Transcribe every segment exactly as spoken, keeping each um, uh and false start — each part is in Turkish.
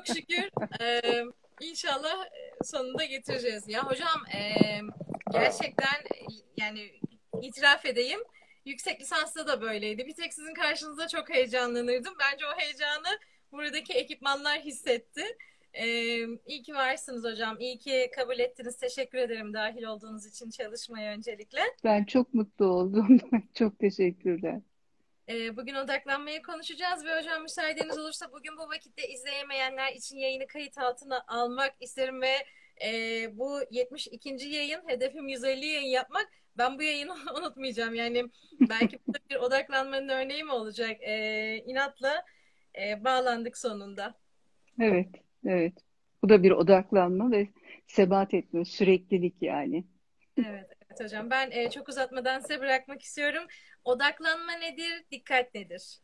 çok şükür. Ee, inşallah sonunda getireceğiz. Ya hocam e, gerçekten yani itiraf edeyim. Yüksek lisansta da böyleydi. Bir tek sizin karşınızda çok heyecanlanırdım. Bence o heyecanı buradaki ekipmanlar hissetti. Ee, iyi ki varsınız hocam. İyi ki kabul ettiniz. Teşekkür ederim dahil olduğunuz için çalışmaya öncelikle. Ben çok mutlu oldum. Çok teşekkürler. Ee, bugün odaklanmayı konuşacağız ve hocam müsaadeniz olursa bugün bu vakitte izleyemeyenler için yayını kayıt altına almak isterim ve e, bu yetmiş ikinci yayın hedefim yüz elli yayın yapmak. Ben bu yayını unutmayacağım. Yani belki bu da bir odaklanmanın örneği mi olacak? Ee, inatla e, bağlandık sonunda. Evet, evet. Bu da bir odaklanma ve sebat etme, süreklilik yani. Evet, evet hocam. Ben e, çok uzatmadan size bırakmak istiyorum. Odaklanma nedir? Dikkat nedir?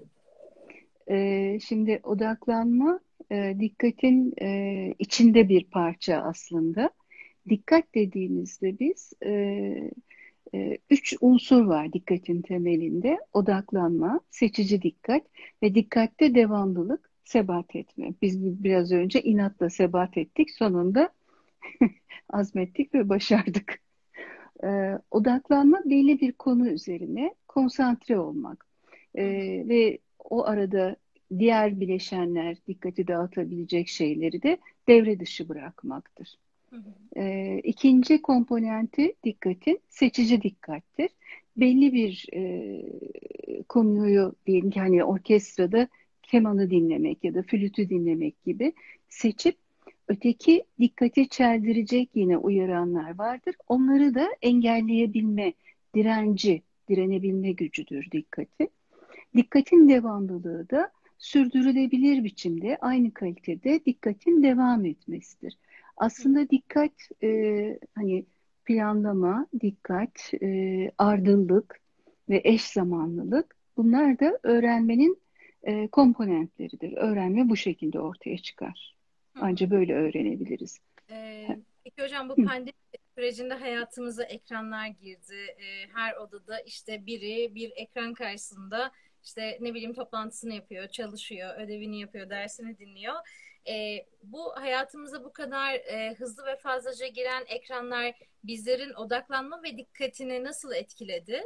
Ee, şimdi odaklanma e, dikkatin e, içinde bir parça aslında. Dikkat dediğimizde biz e, e, üç unsur var dikkatin temelinde. Odaklanma, seçici dikkat ve dikkatte devamlılık, sebat etme. Biz biraz önce inatla sebat ettik. Sonunda azmettik ve başardık. Ee, odaklanma belli bir konu üzerine konsantre olmak. Hı Ee, hı, ve o arada diğer bileşenler dikkati dağıtabilecek şeyleri de devre dışı bırakmaktır. hı hı, Ee, ikinci komponenti dikkatin seçici dikkattir. Belli bir e, konuyu diyelim ki hani orkestrada kemanı dinlemek ya da flütü dinlemek gibi seçip öteki dikkati çeldirecek yine uyaranlar vardır. Onları da engelleyebilme, direnci, direnebilme gücüdür dikkati. Dikkatin devamlılığı da sürdürülebilir biçimde aynı kalitede dikkatin devam etmesidir. hı hı. Aslında dikkat e, hani planlama, dikkat, e, ardıllık ve eş zamanlılık bunlar da öğrenmenin e, komponentleridir. Öğrenme bu şekilde ortaya çıkar. Hı hı. Ancak böyle öğrenebiliriz. Ee, peki hocam bu Hı. pandemi sürecinde hayatımıza ekranlar girdi. Ee, her odada işte biri bir ekran karşısında işte ne bileyim toplantısını yapıyor, çalışıyor, ödevini yapıyor, dersini dinliyor. Ee, bu hayatımıza bu kadar e, hızlı ve fazlaca giren ekranlar bizlerin odaklanma ve dikkatini nasıl etkiledi?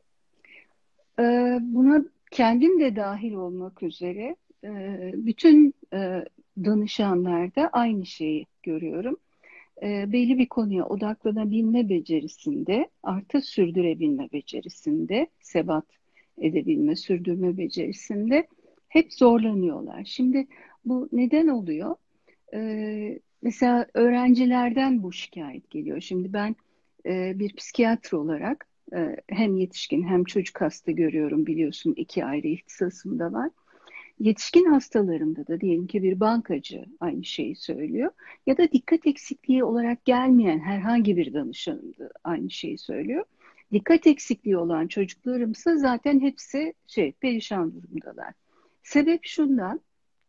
Ee, buna kendim de dahil olmak üzere e, bütün e, danışanlarda aynı şeyi görüyorum. E, belli bir konuya odaklanabilme becerisinde, artı sürdürebilme becerisinde, sebat edebilme, sürdürme becerisinde hep zorlanıyorlar. Şimdi bu neden oluyor? E, mesela öğrencilerden bu şikayet geliyor. Şimdi ben e, bir psikiyatr olarak e, hem yetişkin hem çocuk hasta görüyorum biliyorsun iki ayrı ihtisasım da var. Yetişkin hastalarımda da diyelim ki bir bankacı aynı şeyi söylüyor ya da dikkat eksikliği olarak gelmeyen herhangi bir danışanım da aynı şeyi söylüyor. Dikkat eksikliği olan çocuklarımsa zaten hepsi şey perişan durumdalar. Sebep şundan,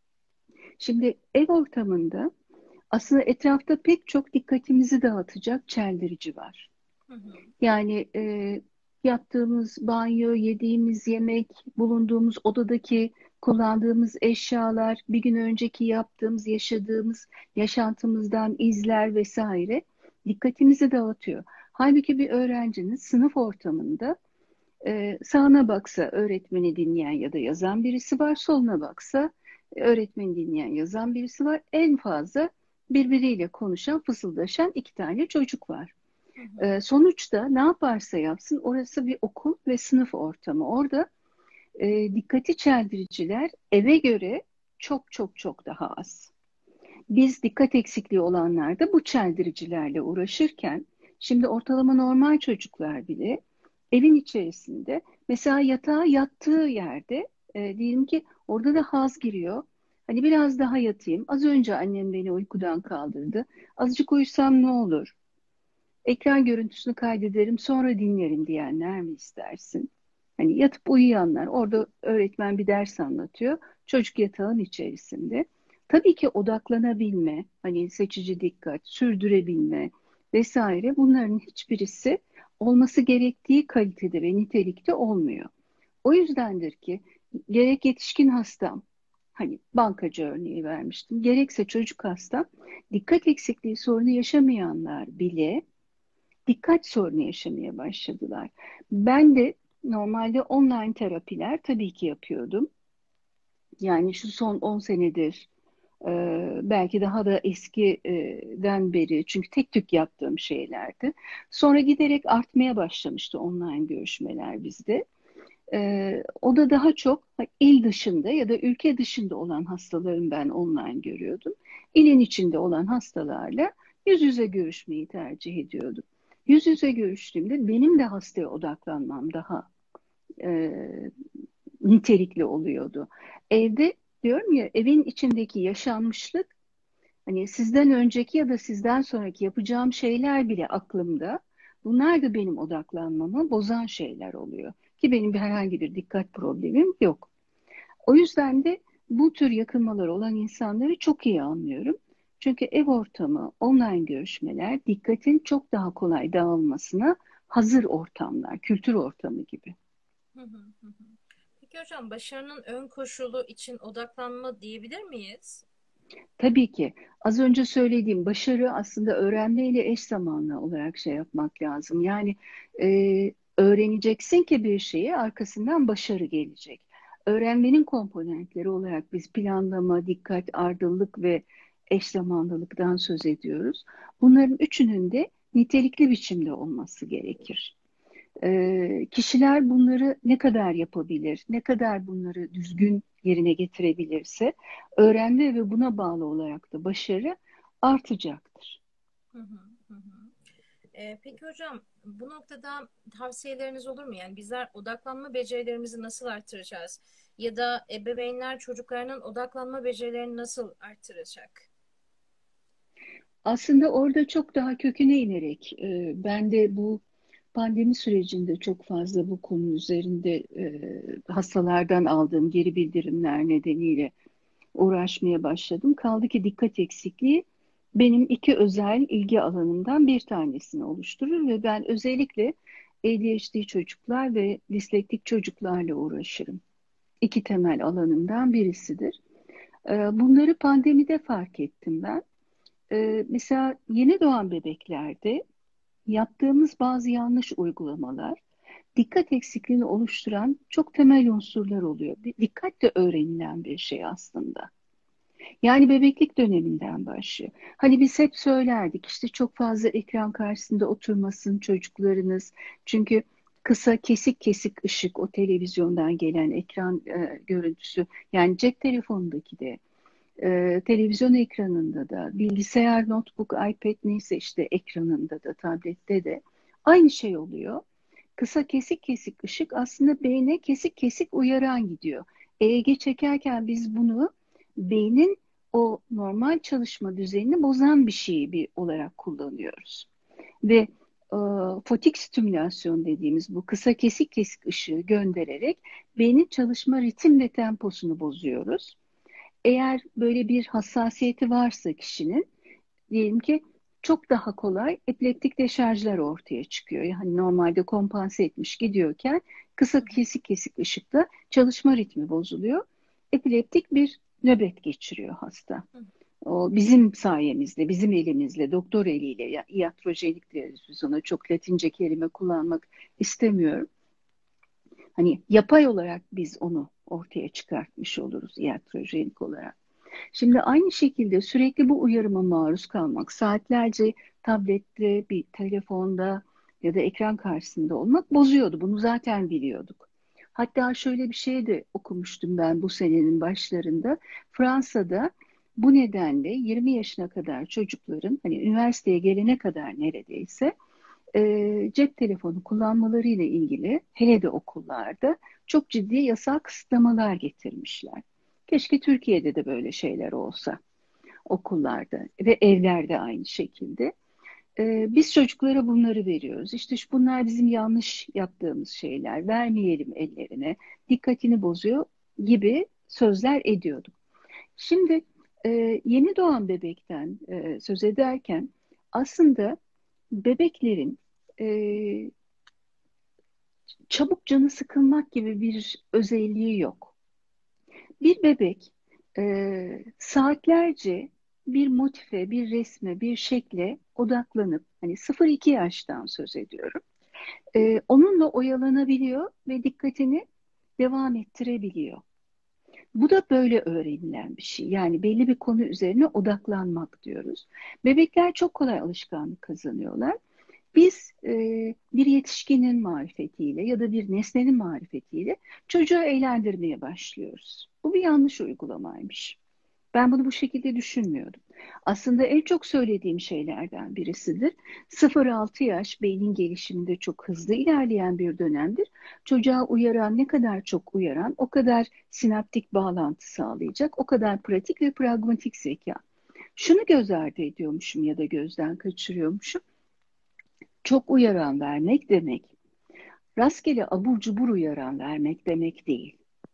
şimdi ev ortamında aslında etrafta pek çok dikkatimizi dağıtacak çeldirici var. Hı hı, Yani e, yaptığımız banyo, yediğimiz yemek, bulunduğumuz odadaki kullandığımız eşyalar, bir gün önceki yaptığımız, yaşadığımız yaşantımızdan izler vesaire dikkatimizi dağıtıyor. Halbuki bir öğrencinin sınıf ortamında e, sağına baksa öğretmeni dinleyen ya da yazan birisi var, soluna baksa e, öğretmeni dinleyen, yazan birisi var. En fazla birbiriyle konuşan, fısıldaşan iki tane çocuk var. hı hı, Ee, sonuçta ne yaparsa yapsın orası bir okul ve sınıf ortamı. Orada e, dikkati çeldiriciler eve göre çok çok çok daha az. Biz dikkat eksikliği olanlar da bu çeldiricilerle uğraşırken şimdi ortalama normal çocuklar bile evin içerisinde mesela yatağa yattığı yerde e, diyelim ki orada da haz giriyor. Hani biraz daha yatayım. Az önce annem beni uykudan kaldırdı. Azıcık uyusam ne olur? Ekran görüntüsünü kaydederim sonra dinlerim diyenler mi istersin? Hani yatıp uyuyanlar, orada öğretmen bir ders anlatıyor. Çocuk yatağın içerisinde. Tabii ki odaklanabilme, hani seçici dikkat, sürdürebilme vesaire bunların hiçbirisi olması gerektiği kalitede ve nitelikte olmuyor. O yüzdendir ki gerek yetişkin hastam, Hani bankacı örneği vermiştim. Gerekse çocuk hasta, dikkat eksikliği sorunu yaşamayanlar bile dikkat sorunu yaşamaya başladılar. Ben de normalde online terapiler tabii ki yapıyordum. Yani şu son on senedir, e, belki daha da eskiden beri, çünkü tek tük yaptığım şeylerdi. Sonra giderek artmaya başlamıştı online görüşmeler bizde. E, o da daha çok il dışında ya da ülke dışında olan hastaların ben online görüyordum. İlin içinde olan hastalarla yüz yüze görüşmeyi tercih ediyordum. Yüz yüze görüştüğümde benim de hastaya odaklanmam daha e, nitelikli oluyordu. Evde, diyorum ya, evin içindeki yaşanmışlık, hani sizden önceki ya da sizden sonraki yapacağım şeyler bile aklımda. Bunlar da benim odaklanmamı bozan şeyler oluyor. Ki benim bir herhangi bir dikkat problemim yok. O yüzden de bu tür yakınmaları olan insanları çok iyi anlıyorum. Çünkü ev ortamı, online görüşmeler dikkatin çok daha kolay dağılmasına hazır ortamlar, kültür ortamı gibi. Hı hı hı hı. Peki hocam, başarının ön koşulu için odaklanma diyebilir miyiz? Tabii ki az önce söylediğim başarı aslında öğrenmeyle eş zamanlı olarak şey yapmak lazım. Yani e, öğreneceksin ki bir şeyi, arkasından başarı gelecek. Öğrenmenin komponentleri olarak biz planlama, dikkat, ardıllık ve eş zamanlılıktan söz ediyoruz. Bunların üçünün de nitelikli biçimde olması gerekir. Ee, kişiler bunları ne kadar yapabilir, ne kadar bunları düzgün yerine getirebilirse öğrenme ve buna bağlı olarak da başarı artacaktır. Hı hı hı hı. Ee, peki hocam, bu noktada tavsiyeleriniz olur mu? Yani bizler odaklanma becerilerimizi nasıl artıracağız? Ya da ebeveynler çocuklarının odaklanma becerilerini nasıl artıracak? Aslında orada çok daha köküne inerek, e, ben de bu pandemi sürecinde çok fazla bu konu üzerinde e, hastalardan aldığım geri bildirimler nedeniyle uğraşmaya başladım. Kaldı ki dikkat eksikliği benim iki özel ilgi alanımdan bir tanesini oluşturur ve ben özellikle A D H D çocuklar ve dislektik çocuklarla uğraşırım. İki temel alanımdan birisidir. Ee, Bunları pandemide fark ettim ben. Ee, Mesela yeni doğan bebeklerde yaptığımız bazı yanlış uygulamalar dikkat eksikliğini oluşturan çok temel unsurlar oluyor. Dikkat de öğrenilen bir şey aslında. Yani bebeklik döneminden başlıyor. Hani biz hep söylerdik, işte çok fazla ekran karşısında oturmasın çocuklarınız. Çünkü kısa kesik kesik ışık, o televizyondan gelen ekran e, görüntüsü, yani cep telefonundaki de, e, televizyon ekranında da, bilgisayar, notebook, iPad neyse işte ekranında da, tablette de aynı şey oluyor. Kısa kesik kesik ışık aslında beyne kesik kesik uyaran gidiyor. E E G çekerken biz bunu beynin o normal çalışma düzenini bozan bir şey bir olarak kullanıyoruz. Ve e, fotik stimülasyon dediğimiz bu kısa kesik kesik ışığı göndererek beynin çalışma ritim ve temposunu bozuyoruz. Eğer böyle bir hassasiyeti varsa kişinin, diyelim ki, çok daha kolay epileptik deşarjlar ortaya çıkıyor. Yani normalde kompanse etmiş gidiyorken kısa kesik kesik ışıkla çalışma ritmi bozuluyor. Epileptik bir nöbet geçiriyor hasta. Hı O bizim sayemizde, bizim elimizle, doktor eliyle, ya, iatrojenik deriz biz ona, çok latince kelime kullanmak istemiyorum. Hani yapay olarak biz onu ortaya çıkartmış oluruz iatrojenik olarak. Şimdi aynı şekilde sürekli bu uyarıma maruz kalmak, saatlerce tablette, bir telefonda ya da ekran karşısında olmak bozuyordu. Bunu zaten biliyorduk. Hatta şöyle bir şey de okumuştum ben bu senenin başlarında. Fransa'da bu nedenle yirmi yaşına kadar çocukların, hani üniversiteye gelene kadar neredeyse, e, cep telefonu kullanmaları ile ilgili, hele de okullarda, çok ciddi yasal kısıtlamalar getirmişler. Keşke Türkiye'de de böyle şeyler olsa okullarda ve evlerde aynı şekilde. E, biz çocuklara bunları veriyoruz. İşte şu- bunlar bizim yanlış yaptığımız şeyler. Vermeyelim ellerine. Dikkatini bozuyor gibi sözler ediyorduk. Şimdi e, yeni doğan bebekten e, söz ederken aslında bebeklerin e, çabuk canı sıkılmak gibi bir özelliği yok. Bir bebek e, saatlerce bir motife, bir resme, bir şekle odaklanıp, hani sıfır iki yaştan söz ediyorum. E, onunla oyalanabiliyor ve dikkatini devam ettirebiliyor. Bu da böyle öğrenilen bir şey. Yani belli bir konu üzerine odaklanmak diyoruz. Bebekler çok kolay alışkanlık kazanıyorlar. Biz e, bir yetişkinin marifetiyle ya da bir nesnenin marifetiyle çocuğu eğlendirmeye başlıyoruz. Bu bir yanlış uygulamaymış. Ben bunu bu şekilde düşünmüyordum. Aslında en çok söylediğim şeylerden birisidir. sıfır altı yaş beynin gelişiminde çok hızlı ilerleyen bir dönemdir. Çocuğa uyaran, ne kadar çok uyaran, o kadar sinaptik bağlantı sağlayacak, o kadar pratik ve pragmatik zeka. Şunu göz ardı ediyormuşum ya da gözden kaçırıyormuşum. Çok uyaran vermek demek, rastgele abur cubur uyaran vermek demek değil.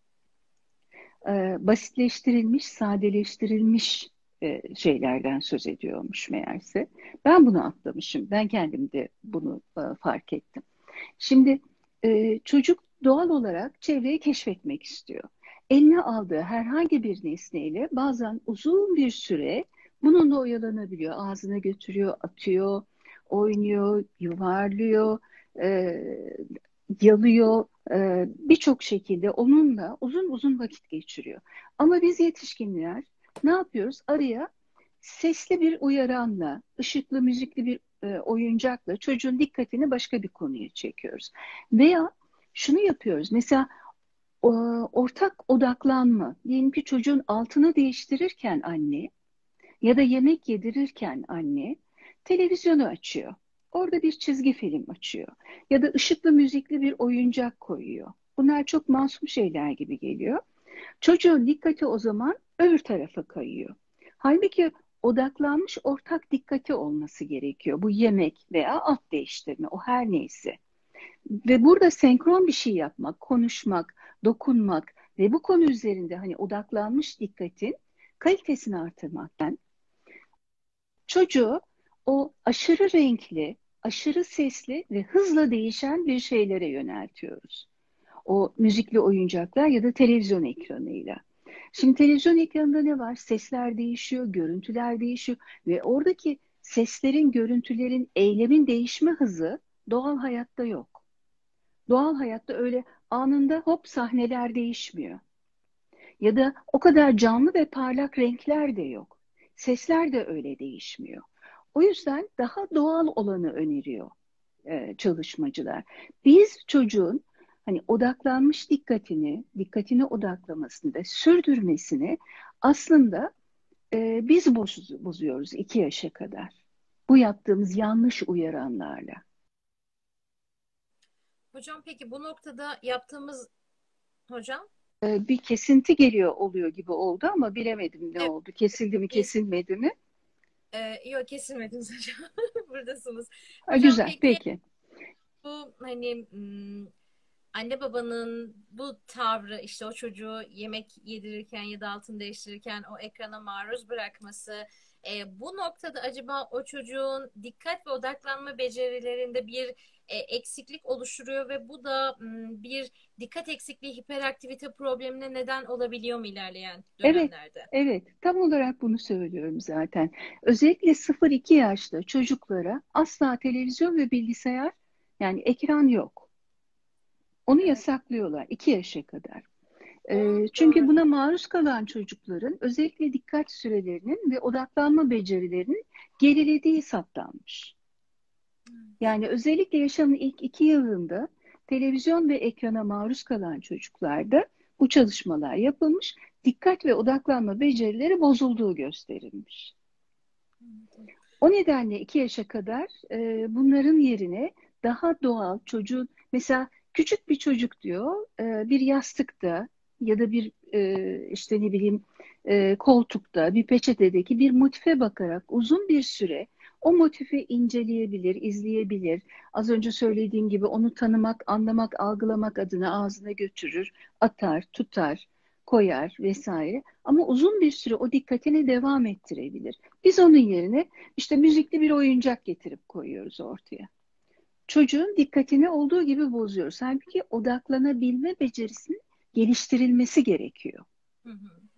Ee, basitleştirilmiş, sadeleştirilmiş e, şeylerden söz ediyormuş meğerse. Ben bunu atlamışım. Ben kendim de bunu e, fark ettim. Şimdi e, çocuk doğal olarak çevreyi keşfetmek istiyor. Eline aldığı herhangi bir nesneyle bazen uzun bir süre bununla oyalanabiliyor. Ağzına götürüyor, atıyor, oynuyor, yuvarlıyor, e, yalıyor, e, birçok şekilde onunla uzun uzun vakit geçiriyor. Ama biz yetişkinler ne yapıyoruz? Araya sesli bir uyaranla, ışıklı, müzikli bir e, oyuncakla çocuğun dikkatini başka bir konuya çekiyoruz. Veya şunu yapıyoruz. Mesela o, ortak odaklanma. Diyelim ki çocuğun altını değiştirirken anne ya da yemek yedirirken anne televizyonu açıyor. Orada bir çizgi film açıyor. Ya da ışıklı müzikli bir oyuncak koyuyor. Bunlar çok masum şeyler gibi geliyor. Çocuğun dikkati o zaman öbür tarafa kayıyor. Halbuki odaklanmış ortak dikkati olması gerekiyor. Bu yemek veya alt değiştirme, o her neyse. Ve burada senkron bir şey yapmak, konuşmak, dokunmak ve bu konu üzerinde hani odaklanmış dikkatin kalitesini artırmaktan çocuğu o aşırı renkli, aşırı sesli ve hızla değişen bir şeylere yöneltiyoruz. O müzikli oyuncaklar ya da televizyon ekranıyla. Şimdi televizyon ekranında ne var? Sesler değişiyor, görüntüler değişiyor ve oradaki seslerin, görüntülerin, eylemin değişme hızı doğal hayatta yok. Doğal hayatta öyle anında hop sahneler değişmiyor. Ya da o kadar canlı ve parlak renkler de yok. Sesler de öyle değişmiyor. O yüzden daha doğal olanı öneriyor e, çalışmacılar. Biz çocuğun hani odaklanmış dikkatini, dikkatini odaklamasını ve sürdürmesini aslında e, biz boz- bozuyoruz iki yaşa kadar. Bu yaptığımız yanlış uyaranlarla. Hocam peki bu noktada yaptığımız hocam E, bir kesinti geliyor oluyor gibi oldu ama bilemedim ne evet, oldu. Kesildi mi, biz kesilmedi mi? e, yok kesilmediniz hocam. Buradasınız. Ha, Hocam güzel, peki peki. bu hani hmm, anne babanın bu tavrı işte o çocuğu yemek yedirirken ya da altını değiştirirken o ekrana maruz bırakması e, bu noktada acaba o çocuğun dikkat ve odaklanma becerilerinde bir e, eksiklik oluşturuyor ve bu da m, bir dikkat eksikliği hiperaktivite problemine neden olabiliyor mu ilerleyen Evet, dönemlerde? evet. Tam olarak bunu söylüyorum zaten. Özellikle sıfır iki yaşta çocuklara asla televizyon ve bilgisayar yani ekran yok. Onu Evet. yasaklıyorlar iki yaşa kadar. Onu Ee, çünkü buna gördüm. maruz kalan çocukların özellikle dikkat sürelerinin ve odaklanma becerilerinin gerilediği saptanmış. Yani özellikle yaşamın ilk iki yılında televizyon ve ekrana maruz kalan çocuklarda bu çalışmalar yapılmış, dikkat ve odaklanma becerileri bozulduğu gösterilmiş. O nedenle iki yaşa kadar e, bunların yerine daha doğal çocuğun, mesela küçük bir çocuk diyor, e, bir yastıkta ya da bir e, işte ne bileyim e, koltukta, bir peçetedeki bir motife bakarak uzun bir süre o motifi inceleyebilir, izleyebilir. Az önce söylediğim gibi onu tanımak, anlamak, algılamak adına ağzına götürür, atar, tutar, koyar vesaire. Ama uzun bir süre o dikkatini devam ettirebilir. Biz onun yerine işte müzikli bir oyuncak getirip koyuyoruz ortaya. Çocuğun dikkatini olduğu gibi bozuyoruz. Halbuki odaklanabilme becerisinin geliştirilmesi gerekiyor. Hı hı, hı hı.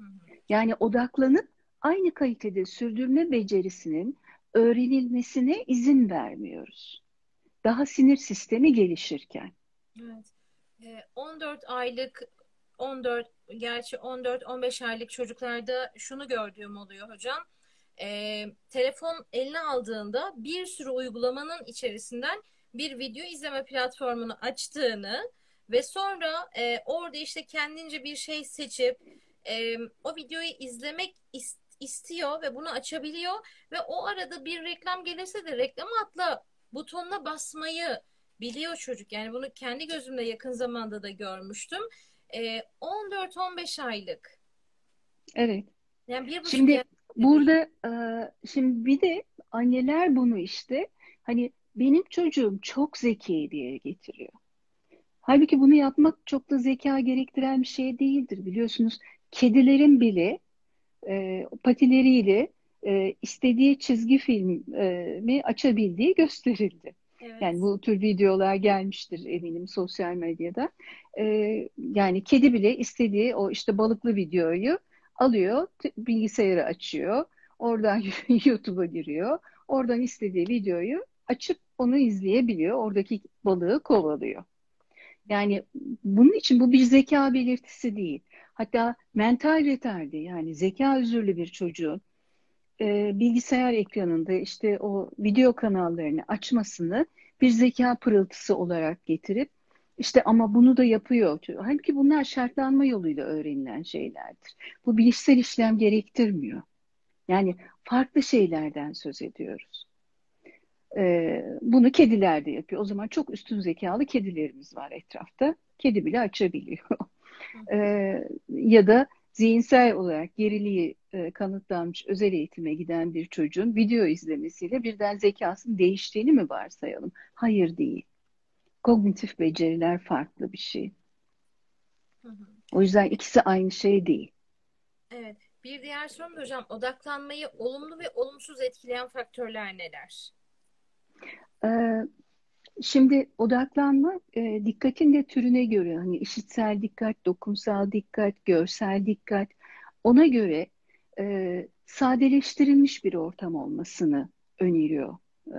Yani odaklanıp aynı kalitede sürdürme becerisinin öğrenilmesine izin vermiyoruz. Daha sinir sistemi gelişirken. Evet. Ee, on dört aylık on dört gerçi on dört on beş aylık çocuklarda şunu gördüğüm oluyor hocam. Ee, telefon eline aldığında bir sürü uygulamanın içerisinden bir video izleme platformunu açtığını ve sonra e, orada işte kendince bir şey seçip e, o videoyu izlemek is- istiyor ve bunu açabiliyor ve o arada bir reklam gelirse de reklam atla butonuna basmayı biliyor çocuk. Yani bunu kendi gözümle yakın zamanda da görmüştüm. Ee, on dört on beş aylık. Evet. Yani bir buçuk Şimdi yaş bebeği. burada e, şimdi bir de anneler bunu işte hani benim çocuğum çok zeki diye getiriyor. Halbuki bunu yapmak çok da zeka gerektiren bir şey değildir. Biliyorsunuz kedilerin bile e, patileriyle e, istediği çizgi filmi açabildiği gösterildi. Yani Evet. bu tür videolar gelmiştir eminim sosyal medyada. E, Yani kedi bile istediği o işte balıklı videoyu alıyor, t- bilgisayarı açıyor, oradan YouTube'a giriyor, oradan istediği videoyu açıp onu izleyebiliyor, oradaki balığı kovalıyor. Yani bunun için bu bir zeka belirtisi değil. Hatta mental retarde yani zeka özürlü bir çocuğun e, bilgisayar ekranında işte o video kanallarını açmasını bir zeka pırıltısı olarak getirip işte ama bunu da yapıyor. Halbuki bunlar şartlanma yoluyla öğrenilen şeylerdir. Bu bilişsel işlem gerektirmiyor. Yani farklı şeylerden söz ediyoruz. Ee, bunu kediler de yapıyor. O zaman çok üstün zekalı kedilerimiz var etrafta. Kedi bile açabiliyor. Hı hı. Ee, ya da zihinsel olarak geriliği e, kanıtlanmış özel eğitime giden bir çocuğun video izlemesiyle birden zekasının değiştiğini mi varsayalım? Hayır değil. Kognitif beceriler farklı bir şey. Hı hı. O yüzden ikisi aynı şey değil. Evet. Bir diğer sorum da hocam, odaklanmayı olumlu ve olumsuz etkileyen faktörler neler? Ee, Şimdi odaklanma e, dikkatin de türüne göre hani işitsel dikkat, dokunsal dikkat, görsel dikkat ona göre e, sadeleştirilmiş bir ortam olmasını öneriyor e,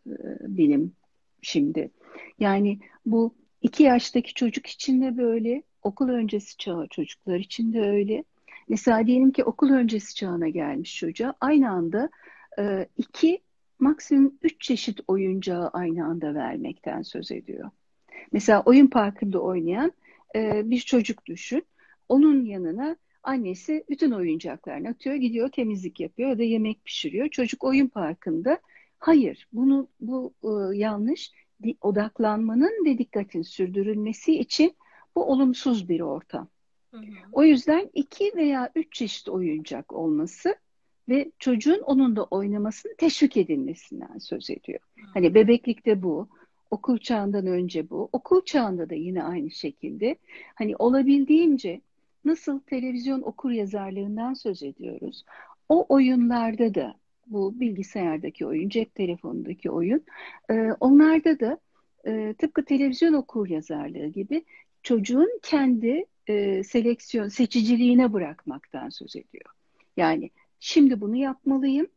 e, bilim şimdi. Yani bu iki yaştaki çocuk için de böyle, okul öncesi çağı çocuklar için de öyle. Mesela diyelim ki okul öncesi çağına gelmiş çocuğa aynı anda e, iki maksimum üç çeşit oyuncağı aynı anda vermekten söz ediyor. Mesela oyun parkında oynayan e, bir çocuk düşün. Onun yanına annesi bütün oyuncaklarını atıyor, gidiyor temizlik yapıyor ya da yemek pişiriyor. Çocuk oyun parkında. Hayır, bunu bu e, yanlış. Di- Odaklanmanın ve dikkatin sürdürülmesi için bu olumsuz bir ortam. Hı hı. O yüzden iki veya üç çeşit oyuncak olması ve çocuğun onunla oynamasını teşvik edilmesinden söz ediyor. Hani Hı bebeklikte bu, okul çağından önce bu, okul çağında da yine aynı şekilde. Hani olabildiğince nasıl televizyon okuryazarlığından söz ediyoruz. O oyunlarda da bu bilgisayardaki oyun, cep telefonundaki oyun, e, onlarda da e, tıpkı televizyon okuryazarlığı gibi çocuğun kendi e, seleksiyon, seçiciliğine bırakmaktan söz ediyor. Yani şimdi bunu yapmalıyım,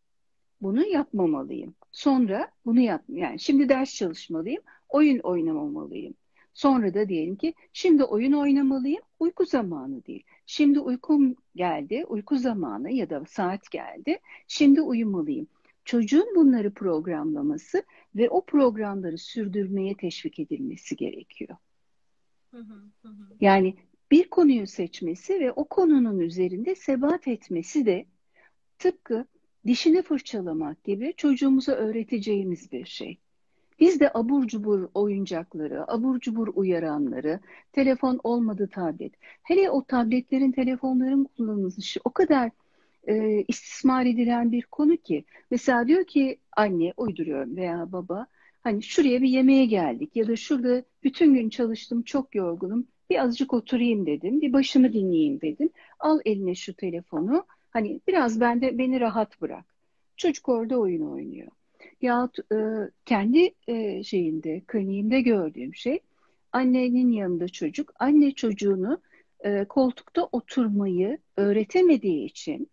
bunu yapmamalıyım. Sonra bunu yap, yani şimdi ders çalışmalıyım, oyun oynamamalıyım. Sonra da diyelim ki şimdi oyun oynamalıyım, uyku zamanı değil. Şimdi uykum geldi, uyku zamanı ya da saat geldi, şimdi uyumalıyım. Çocuğun bunları programlaması ve o programları sürdürmeye teşvik edilmesi gerekiyor. hı. Hı hı. Yani bir konuyu seçmesi ve o konunun üzerinde sebat etmesi de tıpkı dişini fırçalamak gibi çocuğumuza öğreteceğimiz bir şey. Biz de abur cubur oyuncakları, abur cubur uyaranları, telefon olmadı tablet. Hele o tabletlerin, telefonların kullanılışı o kadar e, istismar edilen bir konu ki. Mesela diyor ki anne uyduruyorum veya baba hani şuraya bir yemeğe geldik ya da şurada bütün gün çalıştım çok yorgunum bir azıcık oturayım dedim bir başımı dinleyeyim dedim. Al eline şu telefonu hani biraz bende beni rahat bırak. Çocuk orada oyun oynuyor. Yahut e, kendi e, şeyinde kliniğimde gördüğüm şey annenin yanında çocuk anne çocuğunu e, koltukta oturmayı öğretemediği için,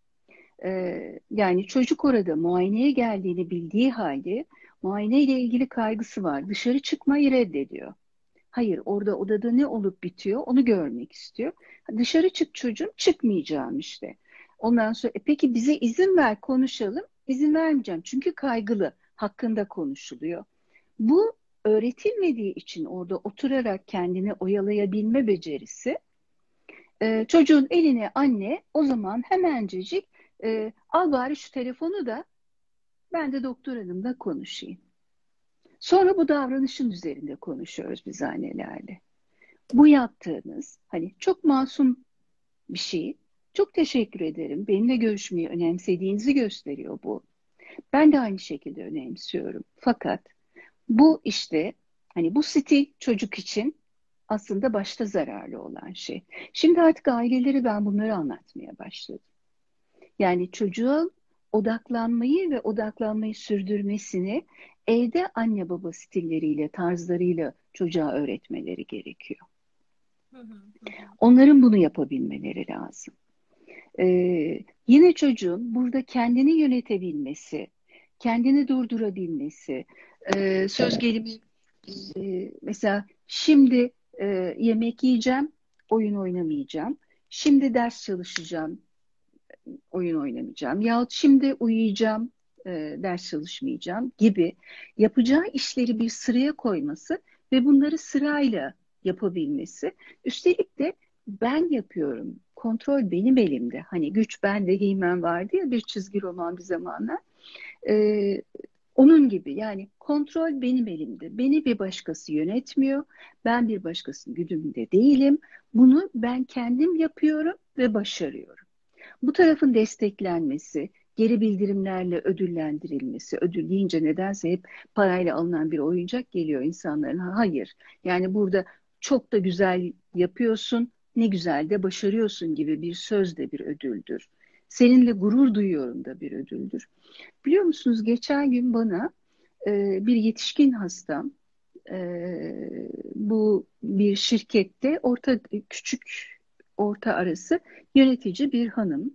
e, yani çocuk orada muayeneye geldiğini bildiği halde muayeneyle ilgili kaygısı var. Dışarı çıkmayı reddediyor. Hayır, orada odada ne olup bitiyor onu görmek istiyor. Dışarı çık çocuğum, çıkmayacağım işte. Ondan sonra, "E peki bize izin ver konuşalım." İzin vermeyeceğim çünkü kaygılı, hakkında konuşuluyor. Bu öğretilmediği için orada oturarak kendini oyalayabilme becerisi, e, çocuğun eline anne o zaman hemencecik, e, al bari şu telefonu da ben de doktor hanımla konuşayım. Sonra bu davranışın üzerinde konuşuyoruz biz annelerle. Bu yaptığınız hani çok masum bir şey. Çok teşekkür ederim. Benimle görüşmeyi önemsediğinizi gösteriyor bu. Ben de aynı şekilde önemsiyorum. Fakat bu işte hani bu stil çocuk için aslında başta zararlı olan şey. Şimdi artık aileleri ben bunları anlatmaya başladım. Yani çocuğa odaklanmayı ve odaklanmayı sürdürmesini evde anne baba stilleriyle, tarzlarıyla çocuğa öğretmeleri gerekiyor. Hı hı, hı hı. Onların bunu yapabilmeleri lazım. Ee, Yine çocuğun burada kendini yönetebilmesi, kendini durdurabilmesi, e, söz gelimi, e, mesela şimdi e, yemek yiyeceğim, oyun oynamayacağım. Şimdi ders çalışacağım, oyun oynamayacağım. Yahut şimdi uyuyacağım, e, ders çalışmayacağım gibi yapacağı işleri bir sıraya koyması ve bunları sırayla yapabilmesi. Üstelik de ben yapıyorum. Kontrol benim elimde. Hani Güç Bende, He-Man vardı ya, bir çizgi roman bir zamanlar. Ee, Onun gibi yani kontrol benim elimde. Beni bir başkası yönetmiyor. Ben bir başkasının güdümünde değilim. Bunu ben kendim yapıyorum ve başarıyorum. Bu tarafın desteklenmesi, geri bildirimlerle ödüllendirilmesi, ödül deyince nedense hep parayla alınan bir oyuncak geliyor insanların. Hayır, yani burada çok da güzel yapıyorsun, ne güzel de başarıyorsun gibi bir söz de bir ödüldür. Seninle gurur duyuyorum da bir ödüldür. Biliyor musunuz, geçen gün bana e, bir yetişkin hastam, e, bu bir şirkette orta küçük orta arası yönetici bir hanım,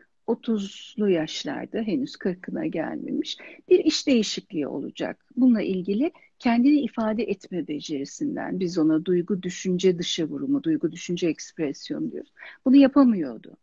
otuzlu yaşlarda, henüz kırkına gelmemiş, bir iş değişikliği olacak. Bununla ilgili kendini ifade etme becerisinden, biz ona duygu düşünce dışa vurumu, duygu düşünce ekspresyonu diyoruz. Bunu yapamıyordu.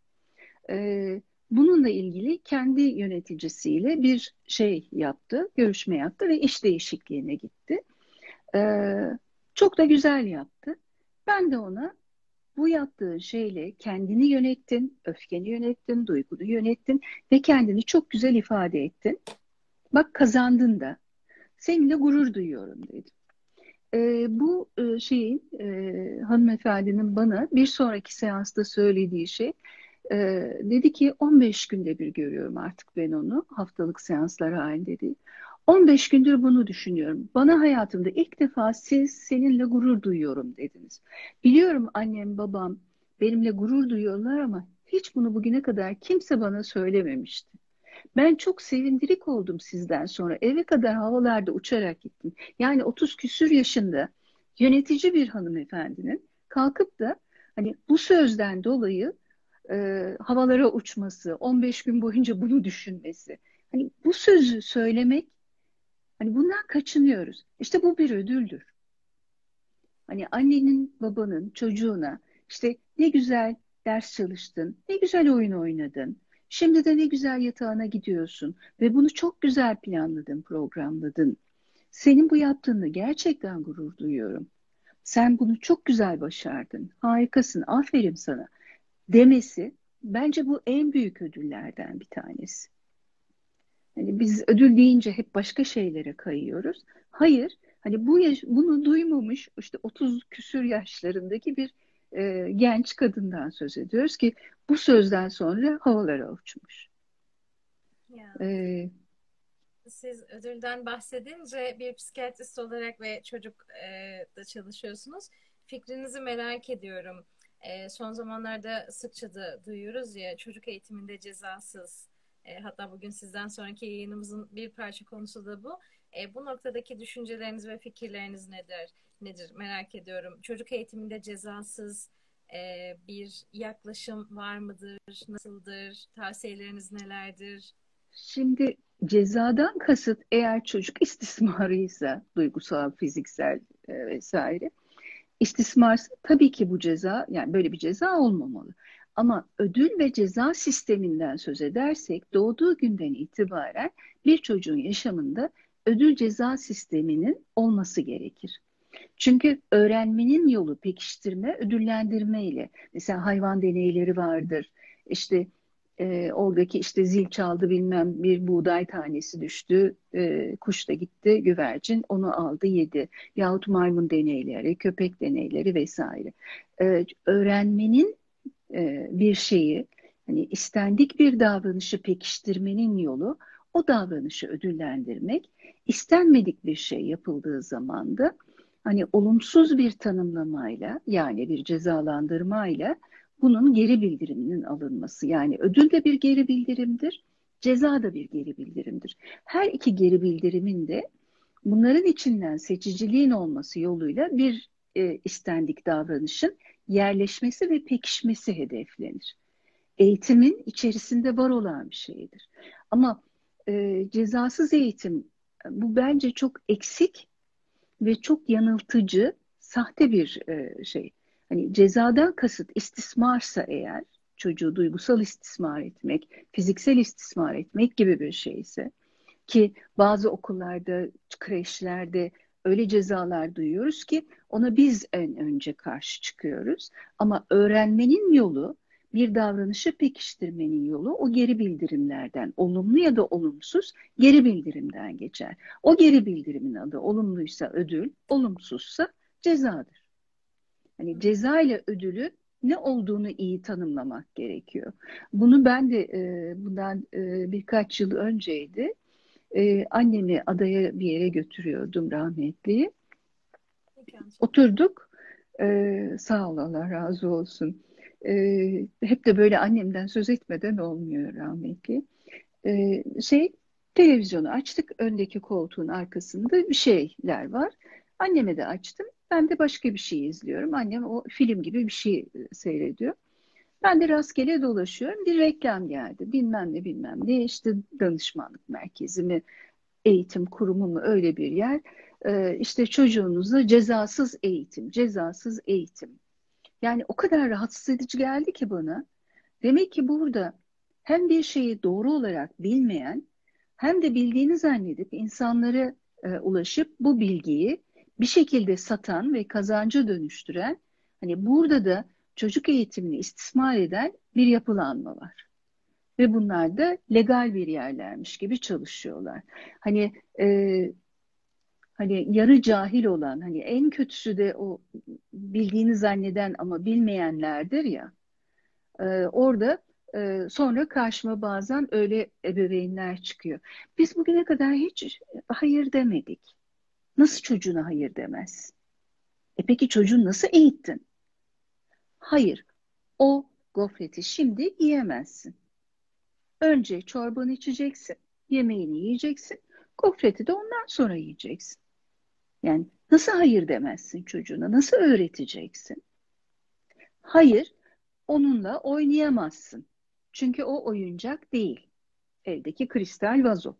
Ee, Bununla ilgili kendi yöneticisiyle bir şey yaptı, görüşme yaptı ve iş değişikliğine gitti. Ee, Çok da güzel yaptı. Ben de ona, bu yaptığın şeyle kendini yönettin, öfkeni yönettin, duygunu yönettin ve kendini çok güzel ifade ettin. Bak kazandın da. Seninle gurur duyuyorum dedim. Ee, bu e, şeyin, e, hanımefendinin bana bir sonraki seansta söylediği şey, e, dedi ki on beş günde bir görüyorum artık ben onu, haftalık seanslar halinde değil. on beş gündür bunu düşünüyorum. Bana hayatımda ilk defa siz seninle gurur duyuyorum dediniz. Biliyorum annem babam benimle gurur duyuyorlar ama hiç bunu bugüne kadar kimse bana söylememişti. Ben çok sevindirik oldum sizden sonra. Eve kadar havalarda uçarak gittim. Yani otuz küsür yaşında yönetici bir hanımefendinin kalkıp da hani bu sözden dolayı e, havalara uçması, on beş gün boyunca bunu düşünmesi. Hani bu sözü söylemek, hani bundan kaçınıyoruz. İşte bu bir ödüldür. Hani annenin, babanın çocuğuna işte ne güzel ders çalıştın, ne güzel oyun oynadın, şimdi de ne güzel yatağına gidiyorsun ve bunu çok güzel planladın, programladın. Senin bu yaptığını gerçekten gurur duyuyorum. Sen bunu çok güzel başardın, harikasın, aferin sana demesi, bence bu en büyük ödüllerden bir tanesi. Hani biz ödül deyince hep başka şeylere kayıyoruz. Hayır, hani bu yaş, bunu duymamış işte otuz küsür yaşlarındaki bir e, genç kadından söz ediyoruz ki bu sözden sonra havalara uçmuş. Ya. E, Siz ödülden bahsedince bir psikiyatrist olarak ve çocuk e, da çalışıyorsunuz. Fikrinizi merak ediyorum. E, son zamanlarda sıkça da duyuyoruz ya, çocuk eğitiminde cezasız. E, hatta bugün sizden sonraki yayınımızın bir parça konusu da bu. E, bu noktadaki düşünceleriniz ve fikirleriniz nedir? Nedir? Merak ediyorum. Çocuk eğitiminde cezasız e, bir yaklaşım var mıdır? Nasıldır? Tavsiyeleriniz nelerdir? Şimdi cezadan kasıt eğer çocuk istismarıysa duygusal, fiziksel e, vesaire istismarsa tabii ki bu ceza yani böyle bir ceza olmamalı. Ama ödül ve ceza sisteminden söz edersek doğduğu günden itibaren bir çocuğun yaşamında ödül ceza sisteminin olması gerekir. Çünkü öğrenmenin yolu pekiştirme, ödüllendirme ile. Mesela hayvan deneyleri vardır. İşte e, oradaki işte zil çaldı bilmem bir buğday tanesi düştü. E, kuş da gitti güvercin onu aldı yedi. Yahut maymun deneyleri, köpek deneyleri vesaire. E, öğrenmenin e, bir şeyi hani istendik bir davranışı pekiştirmenin yolu o davranışı ödüllendirmek. İstenmedik bir şey yapıldığı zaman da hani olumsuz bir tanımlamayla yani bir cezalandırmayla bunun geri bildiriminin alınması. Yani ödül de bir geri bildirimdir, ceza da bir geri bildirimdir. Her iki geri bildirimin de bunların içinden seçiciliğin olması yoluyla bir e, istendik davranışın yerleşmesi ve pekişmesi hedeflenir. Eğitimin içerisinde var olan bir şeydir. Ama e, cezasız eğitim bu bence çok eksik ve çok yanıltıcı, sahte bir e, şey. Hani cezadan kasıt istismarsa eğer, çocuğu duygusal istismar etmek, fiziksel istismar etmek gibi bir şeyse ki bazı okullarda, kreşlerde öyle cezalar duyuyoruz ki ona biz en önce karşı çıkıyoruz. Ama öğrenmenin yolu, bir davranışı pekiştirmenin yolu o geri bildirimlerden, olumlu ya da olumsuz geri bildirimden geçer. O geri bildirimin adı olumluysa ödül, olumsuzsa cezadır. Hani ceza ile ödülü ne olduğunu iyi tanımlamak gerekiyor. Bunu ben de e, bundan e, birkaç yıl önceydi. Ee, annemi adaya bir yere götürüyordum rahmetli. Oturduk. Ee, sağ ol Allah razı olsun. Ee, hep de böyle annemden söz etmeden olmuyor rahmetli. Ee, şey televizyonu açtık. Öndeki koltuğun arkasında bir şeyler var. Anneme de açtım. Ben de başka bir şey izliyorum. Annem o film gibi bir şey e, seyrediyor. Ben de rastgele dolaşıyorum. Bir reklam geldi. Bilmem ne bilmem ne işte danışmanlık merkezi mi eğitim kurumu mu öyle bir yer. Ee, işte çocuğunuza cezasız eğitim, cezasız eğitim. Yani o kadar rahatsız edici geldi ki bana. Demek ki burada hem bir şeyi doğru olarak bilmeyen hem de bildiğini zannedip insanlara e, ulaşıp bu bilgiyi bir şekilde satan ve kazanca dönüştüren hani burada da çocuk eğitimini istismar eden bir yapılanma var. Ve bunlar da legal bir yerlermiş gibi çalışıyorlar. Hani e, hani yarı cahil olan hani en kötüsü de o bildiğini zanneden ama bilmeyenlerdir ya. E, orada e, sonra karşıma bazen öyle ebeveynler çıkıyor. Biz bugüne kadar hiç hayır demedik. Nasıl çocuğuna hayır demez? E peki çocuğunu nasıl eğittin? Hayır, o gofreti şimdi yiyemezsin. Önce çorbanı içeceksin, yemeğini yiyeceksin, gofreti de ondan sonra yiyeceksin. Yani nasıl hayır demezsin çocuğuna, nasıl öğreteceksin? Hayır, onunla oynayamazsın. Çünkü o oyuncak değil. Eldeki kristal vazo.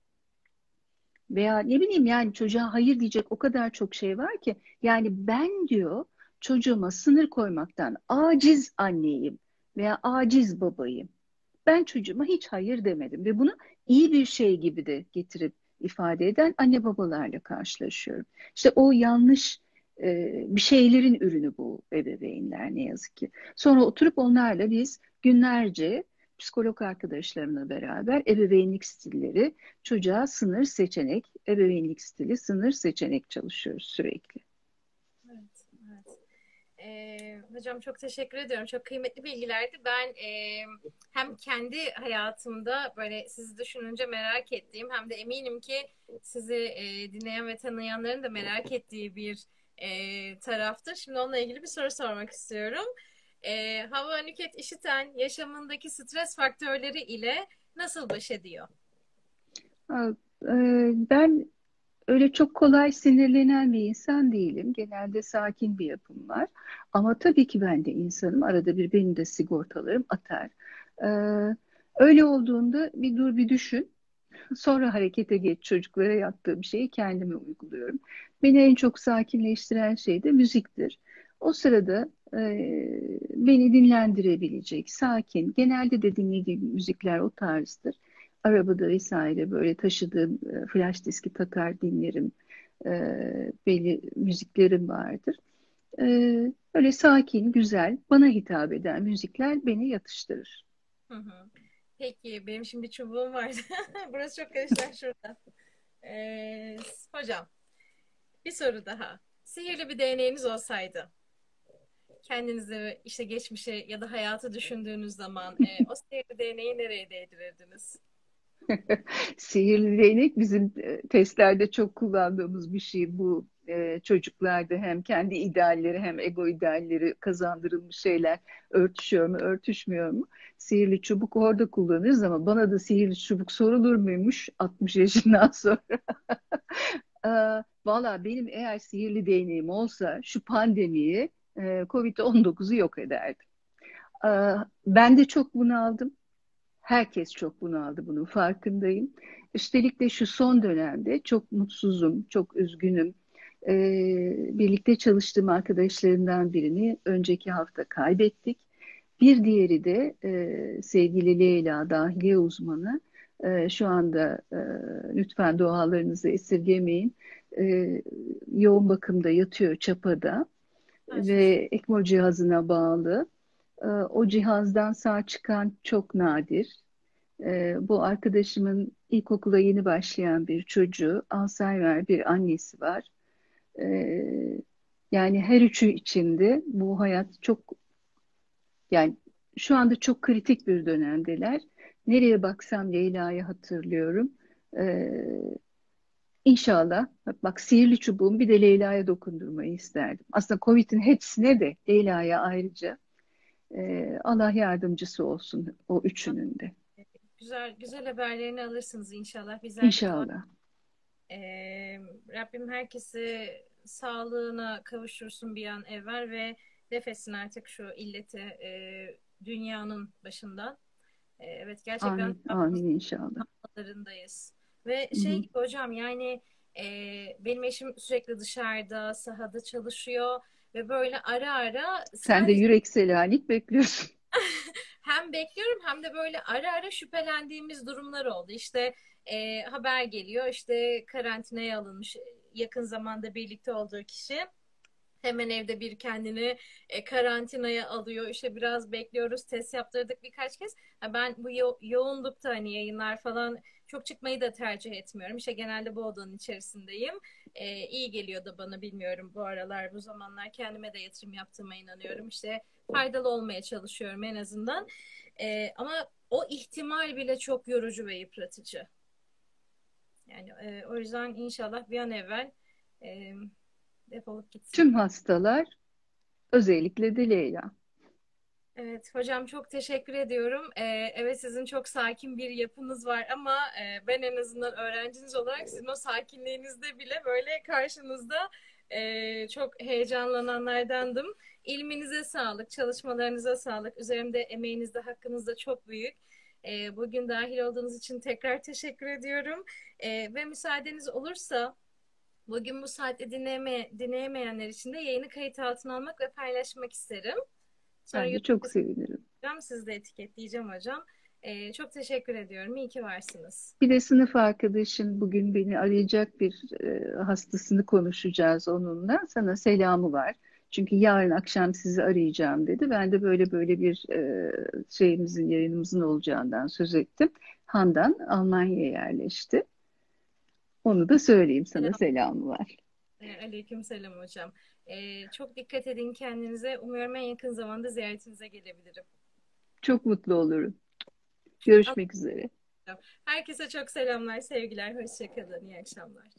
Veya ne bileyim yani çocuğa hayır diyecek o kadar çok şey var ki. Yani ben diyor çocuğuma sınır koymaktan aciz anneyim veya aciz babayım. Ben çocuğuma hiç hayır demedim ve bunu iyi bir şey gibi de getirip ifade eden anne babalarla karşılaşıyorum. İşte o yanlış e, bir şeylerin ürünü bu ebeveynler ne yazık ki. Sonra oturup onlarla biz günlerce psikolog arkadaşlarımla beraber ebeveynlik stilleri, çocuğa sınır seçenek, ebeveynlik stili sınır seçenek çalışıyoruz sürekli. Evet, evet. Ee, hocam çok teşekkür ediyorum. Çok kıymetli bilgilerdi. Ben e, hem kendi hayatımda böyle sizi düşününce merak ettiğim hem de eminim ki sizi e, dinleyen ve tanıyanların da merak ettiği bir e, taraftır. Şimdi onunla ilgili bir soru sormak istiyorum. E, Hava Nüket İşiten yaşamındaki stres faktörleri ile nasıl baş ediyor? Ha, e, Ben öyle çok kolay sinirlenen bir insan değilim. Genelde sakin bir yapım var. Ama tabii ki ben de insanım. Arada bir benim de sigortalarım atar. Ee, Öyle olduğunda bir dur bir düşün. Sonra harekete geç. Çocuklara yaptığım şeyi kendime uyguluyorum. Beni en çok sakinleştiren şey de müziktir. O sırada e, beni dinlendirebilecek, sakin, genelde de dinlediğim müzikler o tarzdır. Arabada vesaire böyle taşıdığım e, flash diski takar dinlerim. E, Belli müziklerim vardır. E, Öyle sakin, güzel, bana hitap eden müzikler beni yatıştırır. Hı hı. Peki benim şimdi bir çubuğum var. Burası çok karıştı şurada. Ee, hocam bir soru daha. Sihirli bir değneğiniz olsaydı kendinizi işte geçmişe ya da hayatı düşündüğünüz zaman e, o sihirli değneği nereye değdirirdiniz? Sihirli değnek bizim e, testlerde çok kullandığımız bir şey bu. E, çocuklarda hem kendi idealleri hem ego idealleri kazandırılmış şeyler örtüşüyor mu, örtüşmüyor mu? Sihirli çubuk orada kullanırız ama bana da sihirli çubuk sorulur muymuş altmış yaşından sonra? Aa, valla benim eğer sihirli değneğim olsa şu pandemiyi, e, kovid on dokuzu yok ederdim. Aa, ben de çok bunaldım. Herkes çok bunaldı, bunun farkındayım. Üstelik de şu son dönemde çok mutsuzum, çok üzgünüm. Ee, birlikte çalıştığım arkadaşlarımdan birini önceki hafta kaybettik. Bir diğeri de e, sevgili Leyla, dahiliye uzmanı. E, şu anda e, lütfen dualarınızı esirgemeyin. E, Yoğun bakımda yatıyor Çapa'da Başlıyorsun. ve ECMO cihazına bağlı. E, o cihazdan sağ çıkan çok nadir. Ee, bu arkadaşımın ilkokula yeni başlayan bir çocuğu, Alzheimer bir annesi var. Ee, Yani her üçü içinde bu hayat çok, yani şu anda çok kritik bir dönemdeler. Nereye baksam Leyla'yı hatırlıyorum. Ee, İnşallah bak, sihirli çubuğum bir de Leyla'ya dokundurmayı isterdim. Aslında Covid'in hepsine de Leyla'ya ayrıca e, Allah yardımcısı olsun o üçünün de. Güzel güzel haberlerini alırsınız inşallah. Bizler de dua. İnşallah. Ee, Rabbim herkesi sağlığına kavuştursun bir an evvel ve defetsin artık şu illeti e, dünyanın başından. E, evet gerçekten Amin. Amin inşallah. sınavlarındayız. Ve Hı şey hı. gibi hocam yani e, benim eşim sürekli dışarıda, sahada çalışıyor ve böyle ara ara Sen de sadece yüreksel halik bekliyorsun. hem bekliyorum hem de böyle ara ara şüphelendiğimiz durumlar oldu. İşte e, haber geliyor işte karantinaya alınmış yakın zamanda birlikte olduğu kişi. Hemen evde bir kendini e, karantinaya alıyor. İşte biraz bekliyoruz. Test yaptırdık birkaç kez. Ha, ben bu yo- yoğunlukta hani yayınlar falan çok çıkmayı da tercih etmiyorum. İşte genelde bu odanın içerisindeyim. E, iyi geliyor da bana bilmiyorum bu aralar, bu zamanlar kendime de yatırım yaptığıma inanıyorum. İşte faydalı olmaya çalışıyorum en azından. E, ama o ihtimal bile çok yorucu ve yıpratıcı. Yani e, o yüzden inşallah bir an evvel e, defolup gitsin. Tüm hastalar, özellikle de Leyla. Evet hocam çok teşekkür ediyorum. Ee, evet sizin çok sakin bir yapınız var ama e, ben en azından öğrenciniz olarak sizin o sakinliğinizde bile böyle karşınızda e, çok heyecanlananlardandım. İlminize sağlık, çalışmalarınıza sağlık. Üzerimde emeğiniz de hakkınız da çok büyük. E, bugün dahil olduğunuz için tekrar teşekkür ediyorum. E, ve müsaadeniz olursa bugün bu saatte dinleyeme, dinleyemeyenler için de yayını kayıt altına almak ve paylaşmak isterim. Sonra Ben de çok YouTube'da sevinirim. Hocam, sizi de etiketleyeceğim hocam. Ee, çok teşekkür ediyorum. İyi ki varsınız. Bir de sınıf arkadaşın bugün beni arayacak, bir e, hastasını konuşacağız onunla. Sana selamı var. Çünkü yarın akşam sizi arayacağım dedi. Ben de böyle böyle bir e, şeyimizin, yayınımızın olacağından söz ettim. Handan Almanya'ya yerleşti. Onu da söyleyeyim, sana Selam. selamı var. Ee, aleyküm selam hocam. Ee, çok dikkat edin kendinize. Umuyorum en yakın zamanda ziyaretinize gelebilirim. Çok mutlu olurum. Görüşmek üzere. Anladım. Herkese çok selamlar, sevgiler. Hoşçakalın. İyi akşamlar.